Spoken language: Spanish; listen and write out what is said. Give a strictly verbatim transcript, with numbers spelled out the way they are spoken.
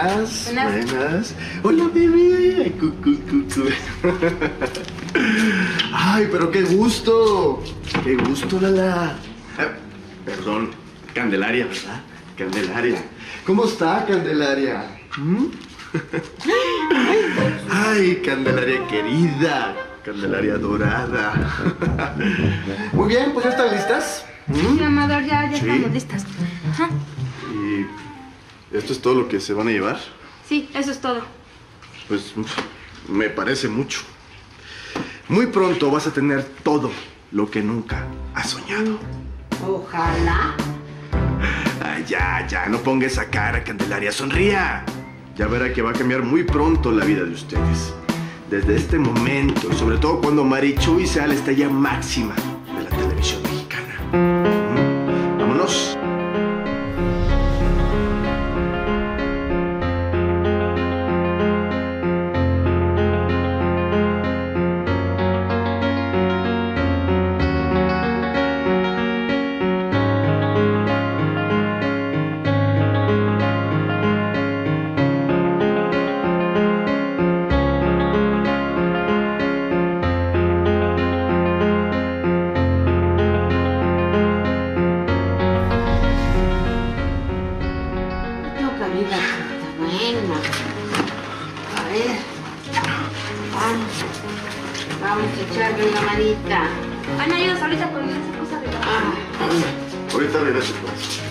Buenas. Buenas. Buenas. Hola, bebé. Cu, cu, cu, cu. Ay, pero qué gusto. Qué gusto, Lala. Eh, perdón, Candelaria, ¿verdad? Candelaria. ¿Cómo está, Candelaria? ¿Mm? Ay, Candelaria querida. Candelaria dorada. Muy bien, pues ya están listas. ¿Mm? Sí, Amador, ya, ya ¿Sí? estamos listas. Ajá. ¿Y esto es todo lo que se van a llevar? Sí, eso es todo. Pues me parece mucho. Muy pronto vas a tener todo lo que nunca has soñado. Ojalá. Ay, ya, ya, no ponga esa cara, Candelaria, sonría. Ya verá que va a cambiar muy pronto la vida de ustedes. Desde este momento, y sobre todo cuando Marichuy sea la estrella máxima de la televisión mexicana. ¿Mm? Vámonos. Vida está buena. A ver. Vamos. Vamos a echarle la manita. Ay, ¿me ayudas ahorita con esa cosa de la... Ah. Ahorita regreso, pues.